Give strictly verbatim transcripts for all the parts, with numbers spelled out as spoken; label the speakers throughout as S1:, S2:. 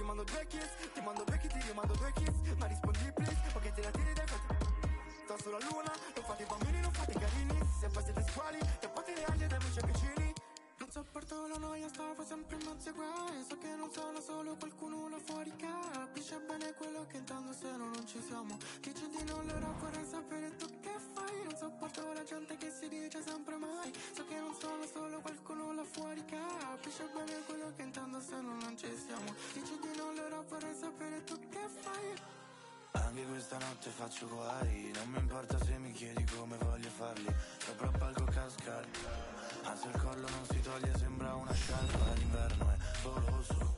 S1: Ti mando due kiss, ti mando due kiss, ti mando due kiss. Ma rispondi please, perché te la tiri dai fatti. Sto sulla luna, non fate bambini, non fate carini. Se poi siete squali, te fate le ali dai amici e vicini. Non sopporto la noia, stavo sempre in mezzo ai guai. So che non sono solo qualcuno là fuori capisce bene quello che intendo se no non ci siamo. Dici di non l'ora, vorrei sapere tu che fai. Non sopporto la gente che si dice sempre mai. So che non sono solo qualcuno là fuori capisce bene quello che intendo se no non ci siamo. Dici di non l'ora, vorrei sapere tu che fai.
S2: Anche questa notte faccio guai. Non mi importa se mi chiedi come voglio farli. Sopra il palco cascare. Anzi il collo non si toglie, sembra una sciarpa. L'inverno è soloso.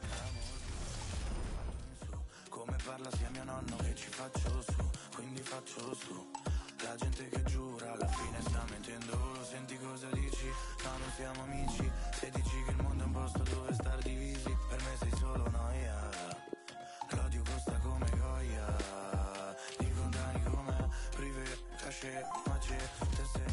S2: Come parla sia mio nonno che ci faccio su. Quindi faccio su. La gente che giura alla fine sta mentendo. Senti cosa dici? No, non siamo amici. Se dici che il mondo è un posto dove star divisi, per me sei solo noia. L'odio costa come goia. Di contani come privé, caché, maché, te sei.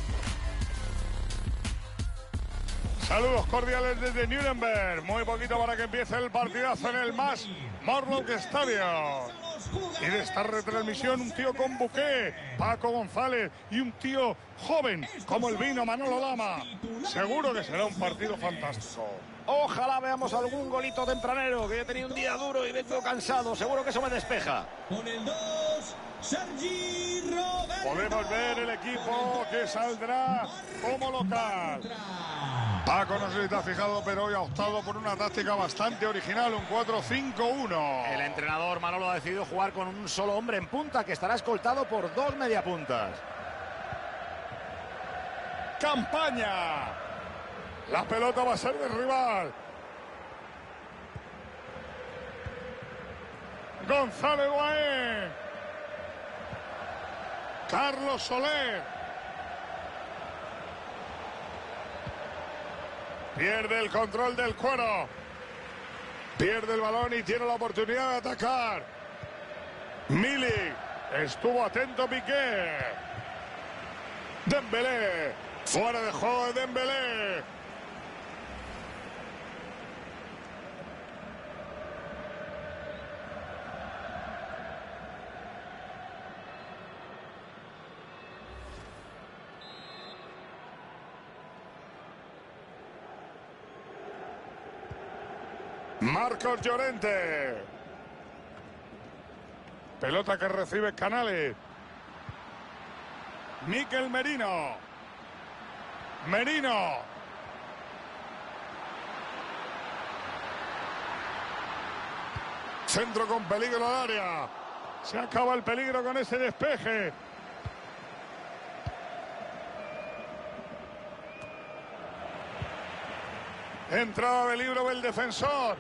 S3: Saludos cordiales desde Nuremberg. Muy poquito para que empiece el partidazo en el Mas Morlock Stadium. Y de esta retransmisión, un tío con buqué, Paco González, y un tío joven como el vino, Manolo Lama. Seguro que será un partido fantástico.
S4: Ojalá veamos algún golito tempranero, que yo he tenido un día duro y vengo cansado. Seguro que eso me despeja.
S5: Con el dos, Sergi Roberto.
S3: Podemos ver el equipo que saldrá como local. Paco, no sé si te has fijado, pero hoy ha optado por una táctica bastante original, un cuatro cinco uno.
S4: El entrenador Manolo ha decidido jugar con un solo hombre en punta, que estará escoltado por dos mediapuntas.
S3: ¡Campaña! La pelota va a ser del rival. González Boaén. Carlos Soler. Pierde el control del Cuero. Pierde el balón y tiene la oportunidad de atacar. Milik. Estuvo atento Piqué. Dembélé. Fuera de juego de Dembélé. Marcos Llorente. Pelota que recibe Canales. Mikel Merino. Merino. Centro con peligro al área. Se acaba el peligro con ese despeje. Entrada de libro del defensor.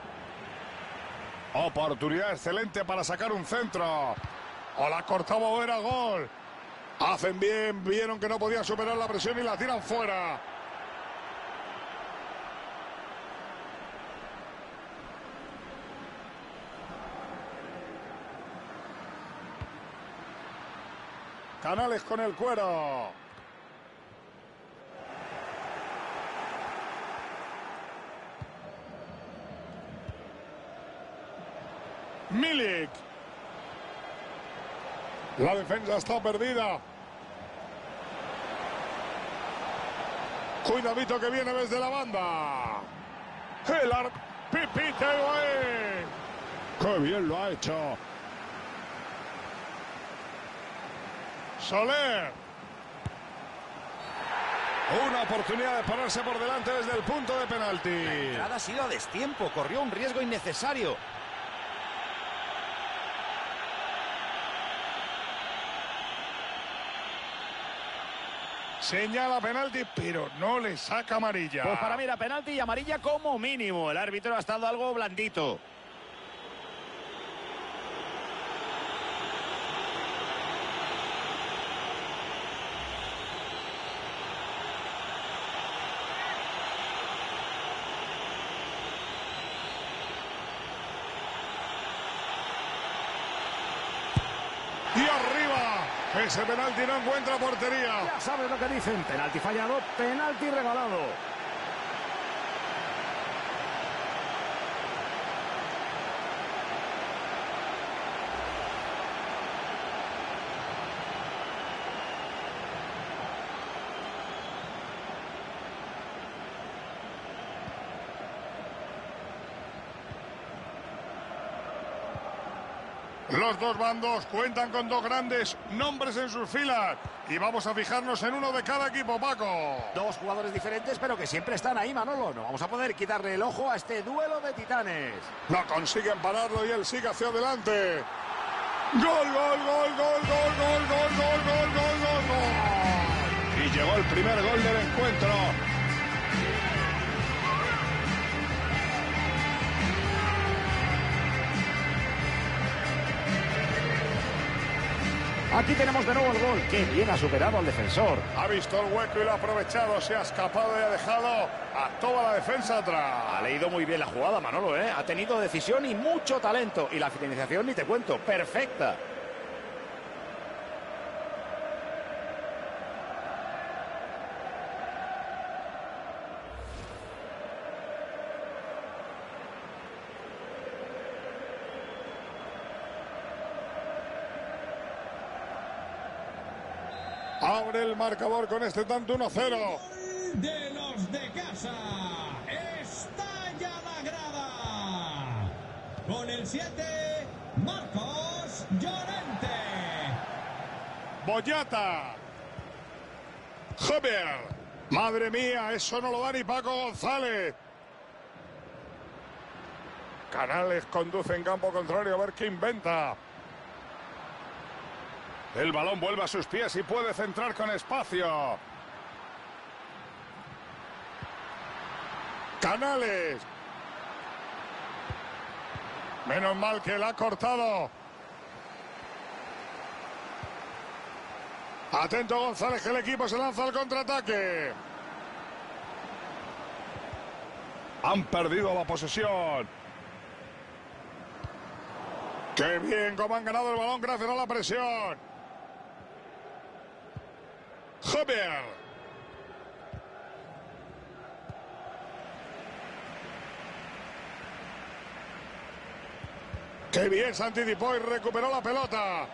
S3: Oportunidad excelente para sacar un centro. O la cortaba, era gol. Hacen bien, vieron que no podían superar la presión y la tiran fuera. Canales con el Cuero. Milik. La defensa está perdida. Cuidadito que viene desde la banda. El ar... Pipita Boaén. ¡Qué bien lo ha hecho! Soler. Una oportunidad de ponerse por delante desde el punto de penalti.
S4: La entrada ha sido a destiempo, corrió un riesgo innecesario.
S3: Señala penalti, pero no le saca amarilla.
S4: Pues para mí era penalti y amarilla como mínimo. El árbitro ha estado algo blandito.
S3: Y arriba. Ese penalti no encuentra portería.
S4: Ya sabes lo que dicen. Penalti fallado, penalti regalado.
S3: Los dos bandos cuentan con dos grandes nombres en sus filas. Y vamos a fijarnos en uno de cada equipo, Paco.
S4: Dos jugadores diferentes, pero que siempre están ahí, Manolo. No vamos a poder quitarle el ojo a este duelo de titanes.
S3: No consiguen pararlo y él sigue hacia adelante. ¡Gol, gol, gol, gol, gol, gol, gol, gol, gol, gol, gol, gol! Y llegó el primer gol del encuentro.
S4: Aquí tenemos de nuevo el gol. Qué bien ha superado al defensor.
S3: Ha visto el hueco y lo ha aprovechado. Se ha escapado y ha dejado a toda la defensa atrás.
S4: Ha leído muy bien la jugada, Manolo, ¿eh? Ha tenido decisión y mucho talento. Y la finalización, ni te cuento, perfecta.
S3: Abre el marcador con este tanto uno cero.
S5: De los de casa. Estalla la grada. Con el siete, Marcos Llorente.
S3: Boyata. Javier. Madre mía, eso no lo da ni Paco González. Canales conduce en campo contrario a ver qué inventa. El balón vuelve a sus pies y puede centrar con espacio. Canales. Menos mal que la ha cortado. Atento González, que el equipo se lanza al contraataque. Han perdido la posesión. Qué bien cómo han ganado el balón gracias a la presión. Javier. Qué bien se anticipó y recuperó la pelota.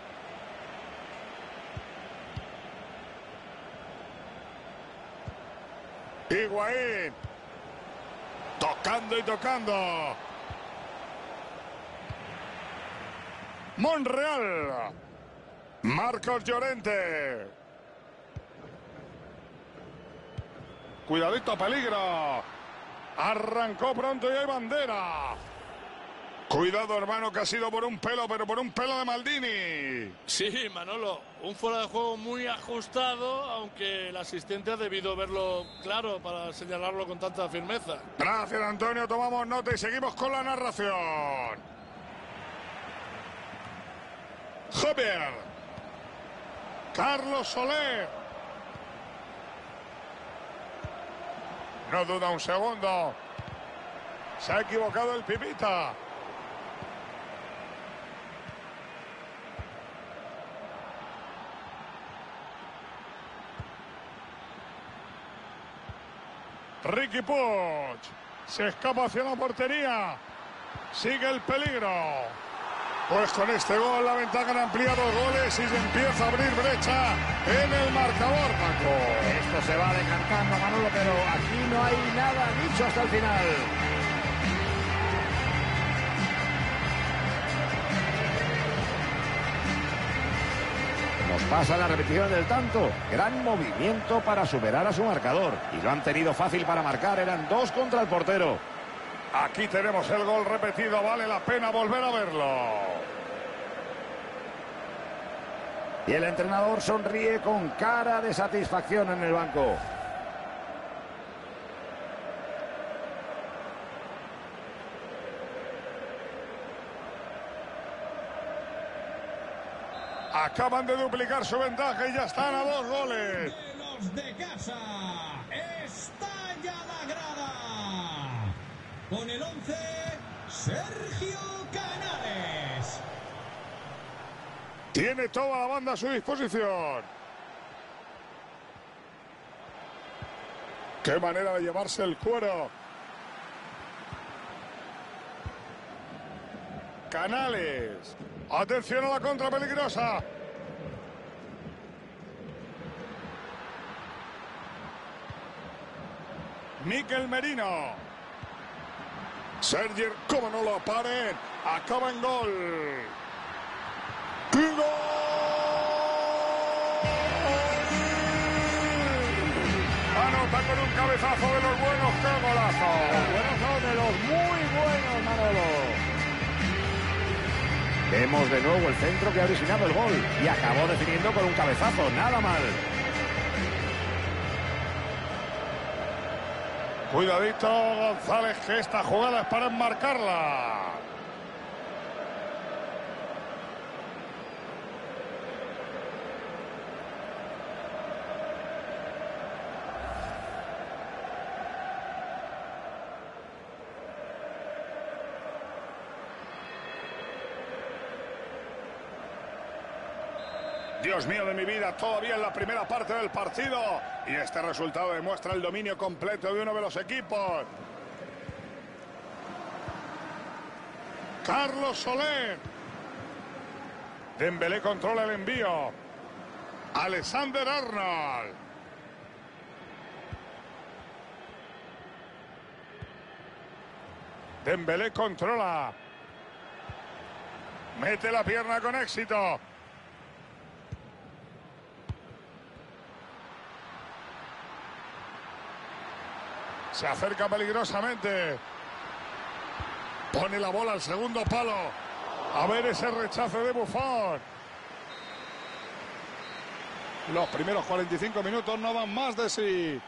S3: Higuaín. Tocando y tocando. Monreal. Marcos Llorente. Cuidadito, peligro. Arrancó pronto y hay bandera. Cuidado, hermano, que ha sido por un pelo, pero por un pelo de Maldini.
S6: Sí, Manolo, un fuera de juego muy ajustado, aunque el asistente ha debido verlo claro para señalarlo con tanta firmeza.
S3: Gracias, Antonio, tomamos nota y seguimos con la narración. Javier. Carlos Soler. No duda un segundo. Se ha equivocado el Pipita. Riqui Puig. Se escapa hacia la portería. Sigue el peligro. Pues con este gol la ventaja han ampliado goles y se empieza a abrir brecha en el marcador, Paco.
S4: Esto se va decantando, Manolo, pero aquí no hay nada dicho hasta el final. Nos pasa la repetición del tanto. Gran movimiento para superar a su marcador. Y lo han tenido fácil para marcar. Eran dos contra el portero.
S3: Aquí tenemos el gol repetido. Vale la pena volver a verlo.
S4: Y el entrenador sonríe con cara de satisfacción en el banco.
S3: Acaban de duplicar su ventaja y ya están a dos goles.
S5: De los de casa. Estalla la grada. Con el once, Sergio Canales.
S3: Tiene toda la banda a su disposición. Qué manera de llevarse el cuero. Canales. Atención a la contra peligrosa. Mikel Merino. Sergi, como no lo paren, acaba en gol. Anota con un cabezazo de los buenos, ¡qué golazo!
S4: Los buenos son de los muy buenos, Manolo. Vemos de nuevo el centro que ha originado el gol y acabó definiendo con un cabezazo, nada mal.
S3: Cuidadito, González, que esta jugada es para enmarcarla. Dios mío de mi vida, todavía en la primera parte del partido. Y este resultado demuestra el dominio completo de uno de los equipos. Carlos Soler. Dembélé controla el envío. Alexander Arnold. Dembélé controla. Mete la pierna con éxito. Se acerca peligrosamente. Pone la bola al segundo palo. A ver ese rechazo de Buffon. Los primeros cuarenta y cinco minutos no dan más de sí.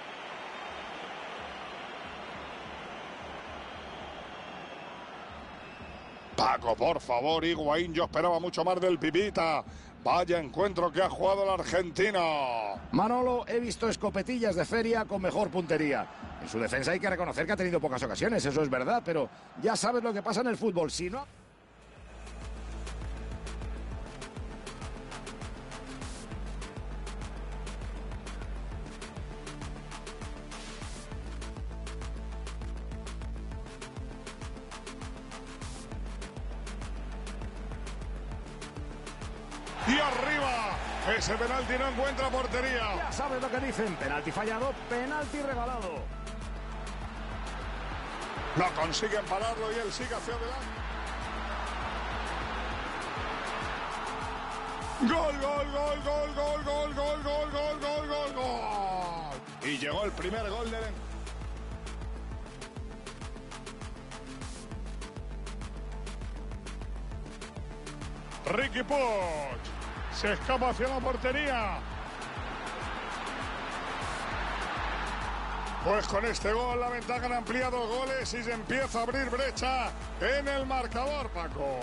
S3: Paco, por favor, Higuaín, yo esperaba mucho más del Pipita. Vaya encuentro que ha jugado el argentino.
S4: Manolo, he visto escopetillas de feria con mejor puntería. En su defensa hay que reconocer que ha tenido pocas ocasiones, eso es verdad, pero ya sabes lo que pasa en el fútbol, si no...
S3: Y arriba, ese penalti no encuentra portería.
S4: Ya sabes lo que dicen, penalti fallado, penalti regalado.
S3: No consiguen pararlo y él sigue hacia adelante. Gol, gol, gol, gol, gol, gol, gol, gol, gol, gol, gol, gol. Y llegó el primer gol del... Riqui Puig se escapa hacia la portería. Pues con este gol la ventaja han ampliado goles y se empieza a abrir brecha en el marcador, Paco.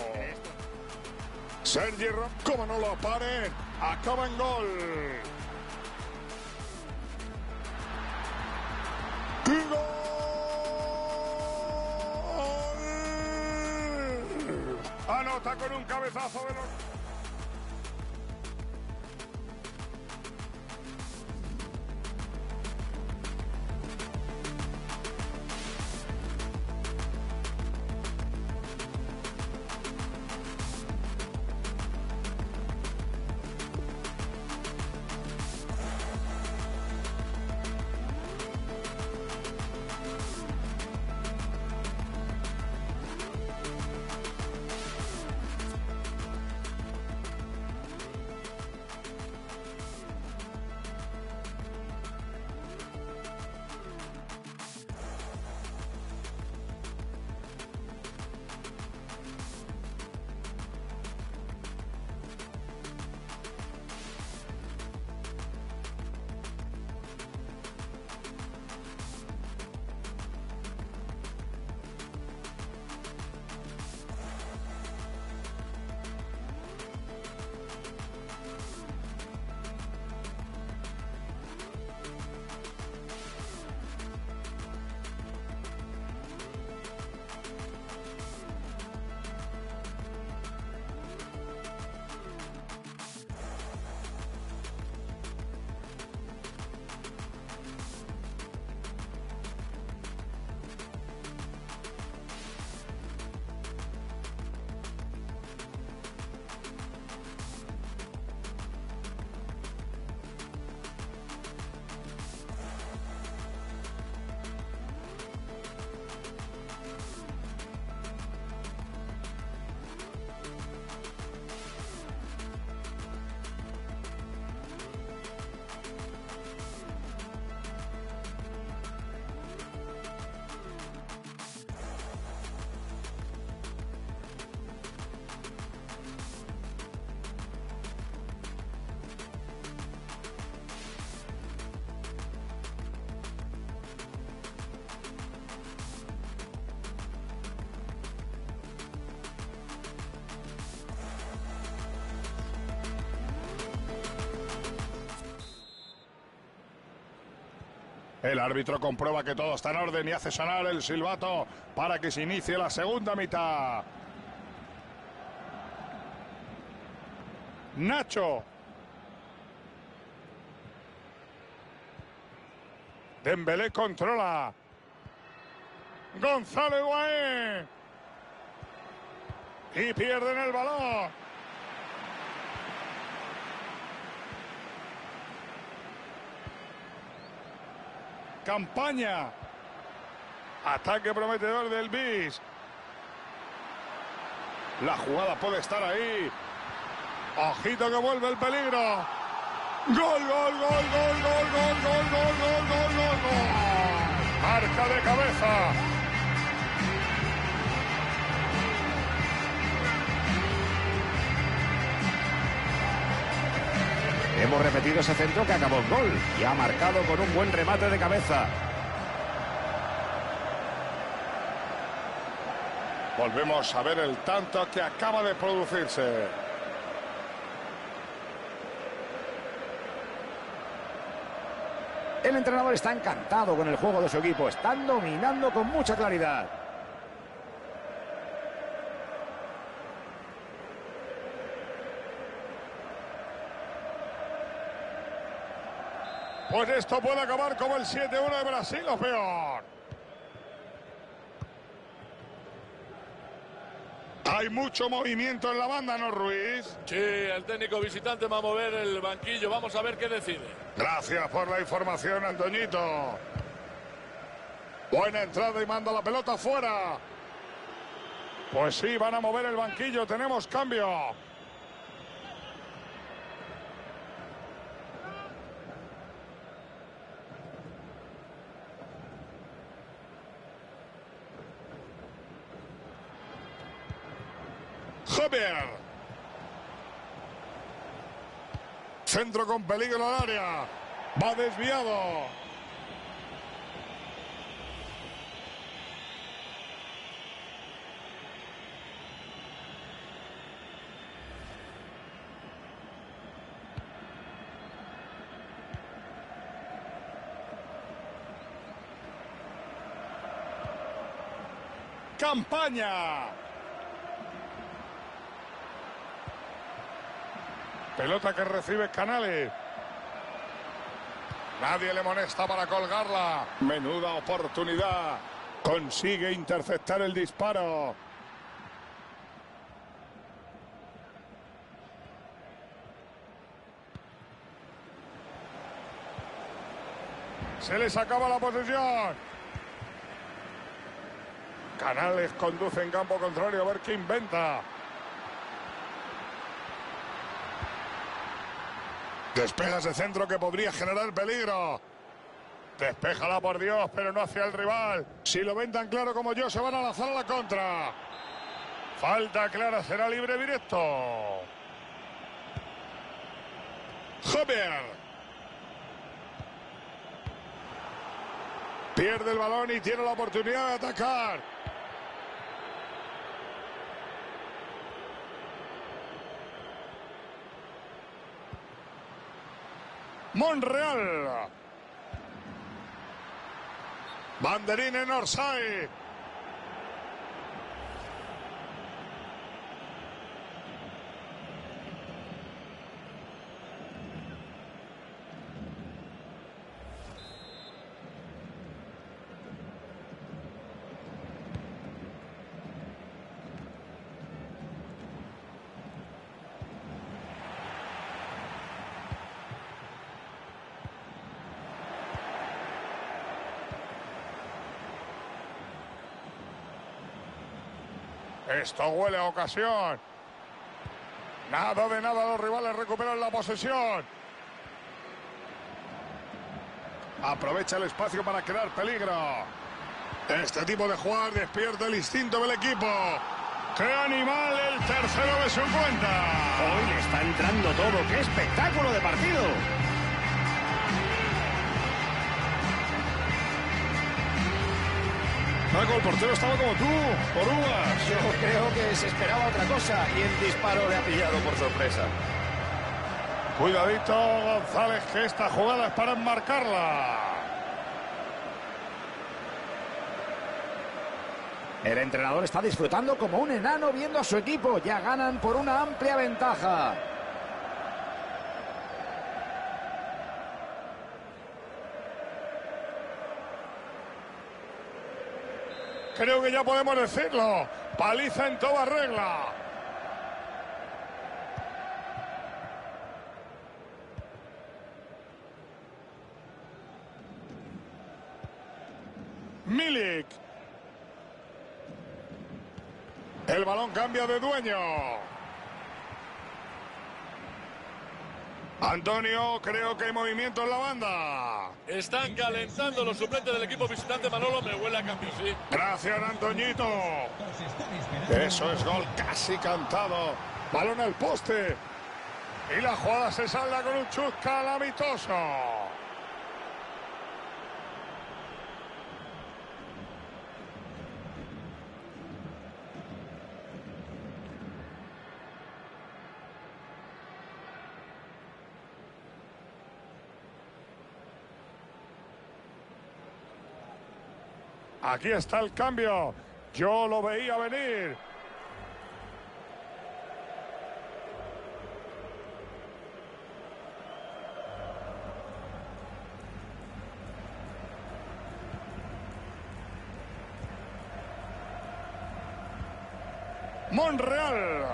S3: Sergi Roberto, como no lo paren, acaba en gol. ¡Y gol! Anota con un cabezazo de los... El árbitro comprueba que todo está en orden y hace sonar el silbato para que se inicie la segunda mitad. Nacho. Dembélé controla. Gonzalo Higuaín. Y pierden el balón. Campaña. Ataque prometedor del Bis. La jugada puede estar ahí. Ojito que vuelve el peligro. Gol, gol, gol, gol, gol, gol, gol, gol, gol, gol, gol, gol. Marca de cabeza.
S4: Hemos repetido ese centro que acabó en gol y ha marcado con un buen remate de cabeza.
S3: Volvemos a ver el tanto que acaba de producirse.
S4: El entrenador está encantado con el juego de su equipo. Están dominando con mucha claridad.
S3: Pues esto puede acabar como el siete uno de Brasil o peor. Hay mucho movimiento en la banda, ¿no, Ruiz?
S6: Sí, el técnico visitante va a mover el banquillo. Vamos a ver qué decide.
S3: Gracias por la información, Antoñito. Buena entrada y manda la pelota fuera. Pues sí, van a mover el banquillo. Tenemos cambio. Javier. Centro con peligro al área. Va desviado. Campaña. Pelota que recibe Canales. Nadie le molesta para colgarla. Menuda oportunidad. Consigue interceptar el disparo. Se les acaba la posesión. Canales conduce en campo contrario a ver qué inventa. Despeja ese centro que podría generar peligro. Despéjala por Dios, pero no hacia el rival. Si lo ven tan claro como yo, se van a lanzar a la contra. Falta clara, será libre directo. Javier. Pierde el balón y tiene la oportunidad de atacar. Monreal. Banderín en Orsay. Esto huele a ocasión. Nada de nada, los rivales recuperan la posesión. Aprovecha el espacio para crear peligro. Este tipo de jugadas despierta el instinto del equipo. ¡Qué animal! El tercero de su cuenta.
S4: Hoy le está entrando todo. ¡Qué espectáculo de partido!
S3: Marco, el portero estaba como tú, por uvas.
S4: Yo creo que se esperaba otra cosa y el disparo le ha pillado por sorpresa.
S3: Cuidadito, González, que esta jugada es para enmarcarla.
S4: El entrenador está disfrutando como un enano viendo a su equipo. Ya ganan por una amplia ventaja.
S3: Creo que ya podemos decirlo. Paliza en toda regla. Milik. El balón cambia de dueño. Antonio, creo que hay movimiento en la banda.
S6: Están calentando los suplentes del equipo visitante. Manolo, me huele a cambio, sí.
S3: Gracias, Antoñito. Eso es gol casi cantado. Balón al poste. Y la jugada se salda con un chut calamitoso. Aquí está el cambio. Yo lo veía venir. Monreal.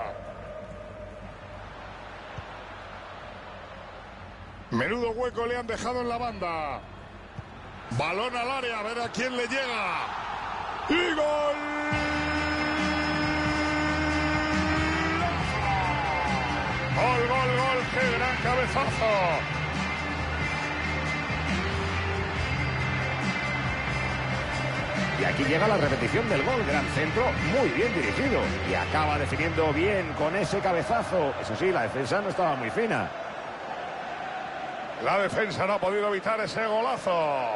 S3: Menudo hueco le han dejado en la banda. Balón al área, a ver a quién le llega. ¡Y gol! ¡Gol, gol, gol! ¡Qué gran cabezazo!
S4: Y aquí llega la repetición del gol. Gran centro, muy bien dirigido. Y acaba definiendo bien con ese cabezazo. Eso sí, la defensa no estaba muy fina.
S3: La defensa no ha podido evitar ese golazo.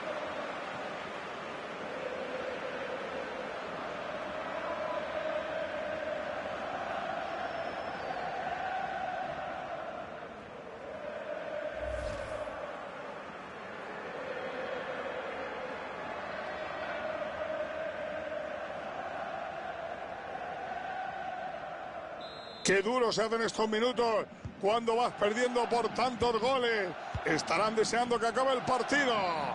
S3: Qué duro se hacen estos minutos cuando vas perdiendo por tantos goles. Estarán deseando que acabe el partido.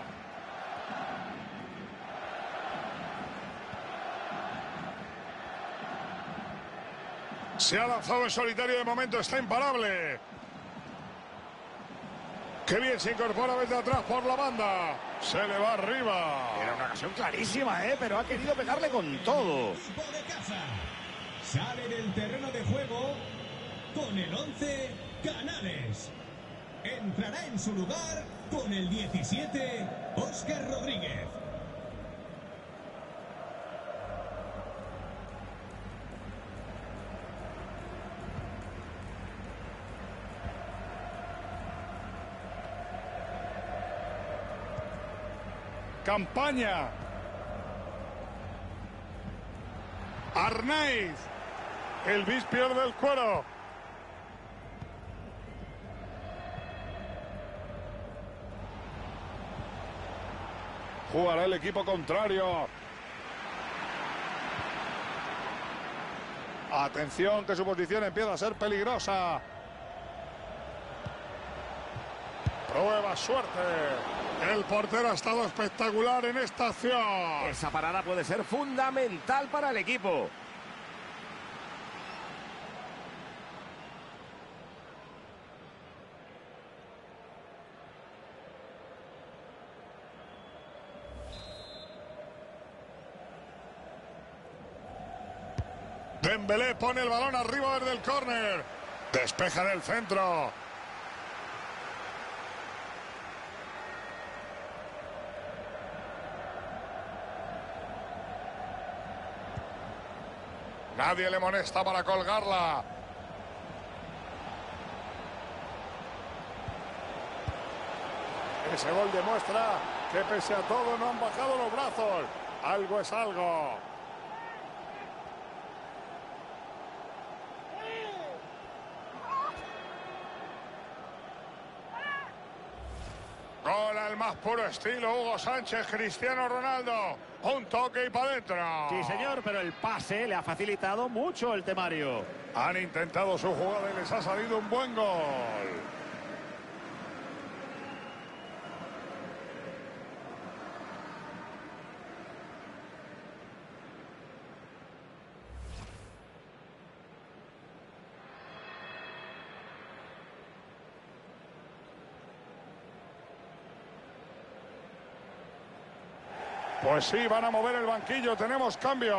S3: Se ha lanzado en solitario, de momento está imparable. Qué bien se incorpora desde atrás por la banda. Se le va arriba.
S4: Era una ocasión clarísima, ¿eh? Pero ha querido pegarle con todo.
S5: Sale del terreno de juego con el once Canales. Entrará en su lugar con el diecisiete Óscar Rodríguez.
S3: Campaña. Arnaiz. El bis pierde el cuero. Jugará el equipo contrario. Atención, que su posición empieza a ser peligrosa. Prueba suerte. El portero ha estado espectacular en esta acción.
S4: Esa parada puede ser fundamental para el equipo.
S3: Dembélé pone el balón arriba desde el córner. Despeja del centro. Nadie le molesta para colgarla. Ese gol demuestra que pese a todo no han bajado los brazos. Algo es algo. Gol al al más puro estilo Hugo Sánchez, Cristiano Ronaldo. Un toque y para adentro.
S4: Sí, señor, pero el pase le ha facilitado mucho el temario.
S3: Han intentado su jugada y les ha salido un buen gol. Pues sí, van a mover el banquillo, tenemos cambio.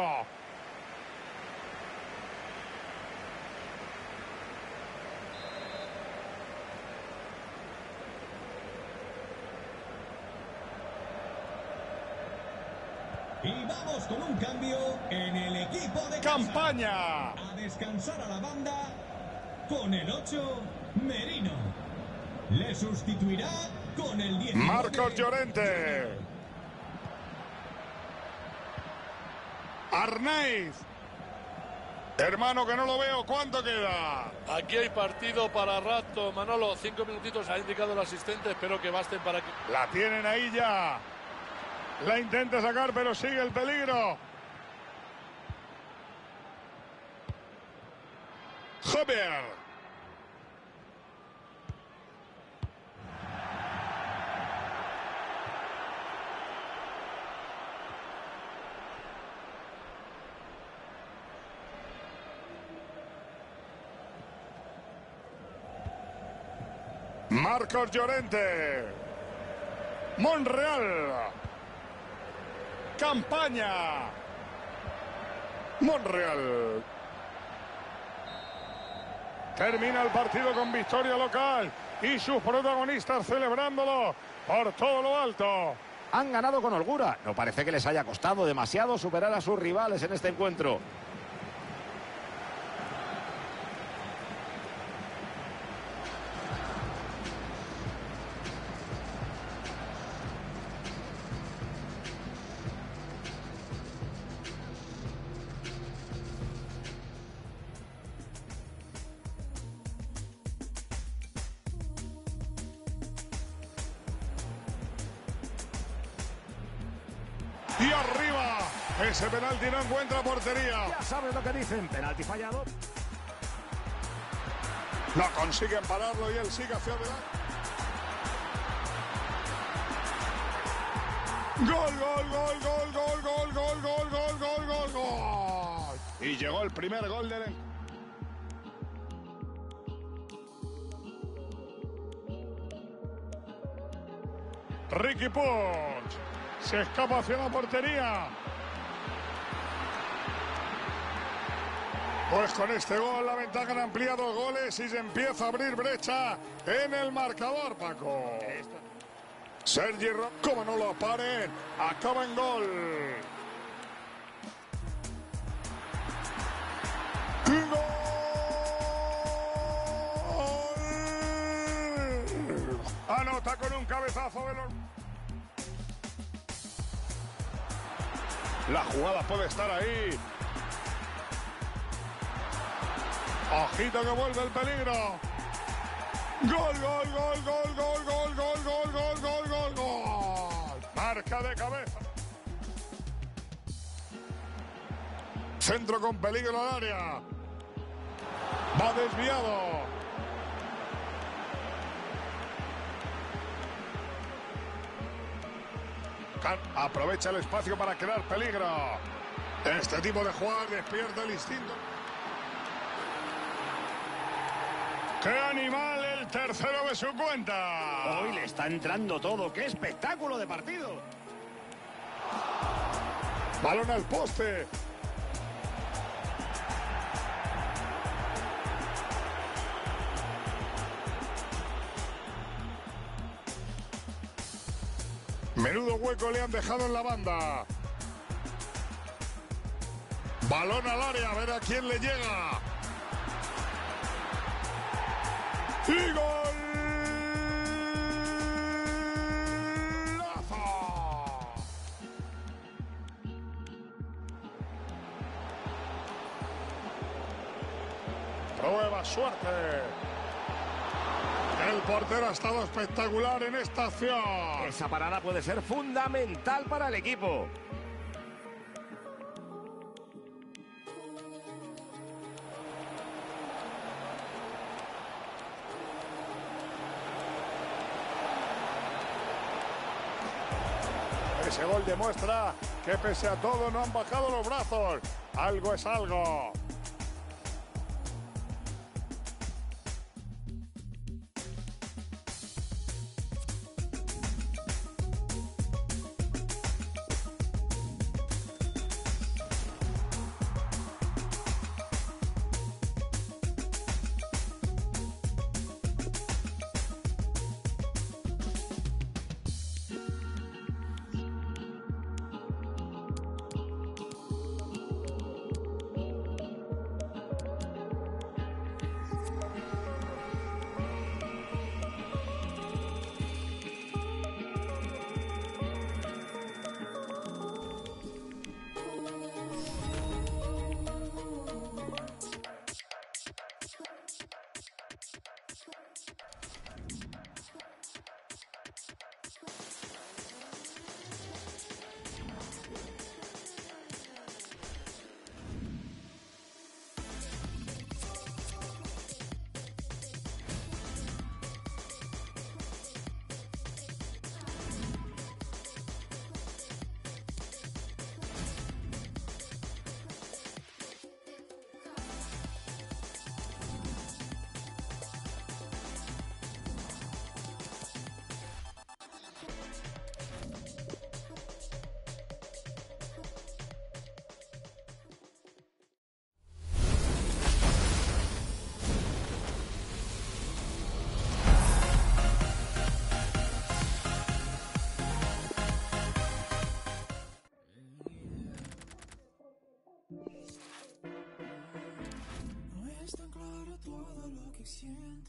S5: Y vamos con un cambio en el equipo de casa.
S3: ¡Campaña!
S5: A descansar a la banda con el ocho, Merino. Le sustituirá con el diez.
S3: Marcos Llorente. Arnaiz. Hermano, que no lo veo. ¿Cuánto queda?
S6: Aquí hay partido para rato, Manolo. Cinco minutitos ha indicado el asistente. Espero que basten para que...
S3: La tienen ahí ya. La intenta sacar, pero sigue el peligro. Javier. Marcos Llorente. Monreal. Campaña. Monreal. Termina el partido con victoria local y sus protagonistas celebrándolo por todo lo alto.
S4: Han ganado con holgura. No parece que les haya costado demasiado superar a sus rivales en este encuentro.
S3: Y arriba, ese penalti no encuentra portería.
S4: Ya sabes lo que dicen, penalti fallado.
S3: No consiguen pararlo y él sigue hacia adelante. Gol, gol, gol, gol, gol, gol, gol, gol, gol, gol, gol, gol. Y llegó el primer gol del... Riqui Puig. Se escapa hacia la portería. Pues con este gol la ventaja han ampliado goles y se empieza a abrir brecha en el marcador, Paco. Sergi Roberto, como no lo paren, acaba en gol. ¡Gol! Anota con un cabezazo de los... La jugada puede estar ahí. Ojito que vuelve el peligro. Gol, gol, gol, gol, gol, gol, gol, gol, gol, gol, gol, gol. Marca de cabeza. Centro con peligro al área. Va desviado. Aprovecha el espacio para crear peligro. Este tipo de jugadas despierta el instinto. ¡Qué animal el tercero de su cuenta!
S4: Hoy le está entrando todo. ¡Qué espectáculo de partido!
S3: Balón al poste. Menudo hueco le han dejado en la banda. Balón al área, a ver a quién le llega. ¡Y gol! Prueba suerte. El portero ha estado espectacular en esta acción.
S4: Esa parada puede ser fundamental para el equipo.
S3: Ese gol demuestra que pese a todo no han bajado los brazos. Algo es algo.
S7: siento.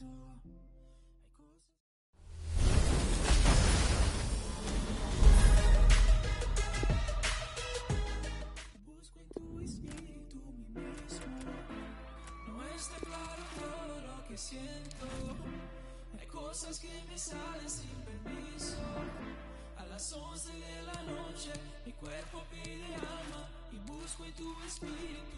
S7: Busco en tu espíritu mi mismo. No está claro todo lo que siento. Hay cosas que me salen sin permiso. A las once de la noche mi cuerpo pide alma y busco en tu espíritu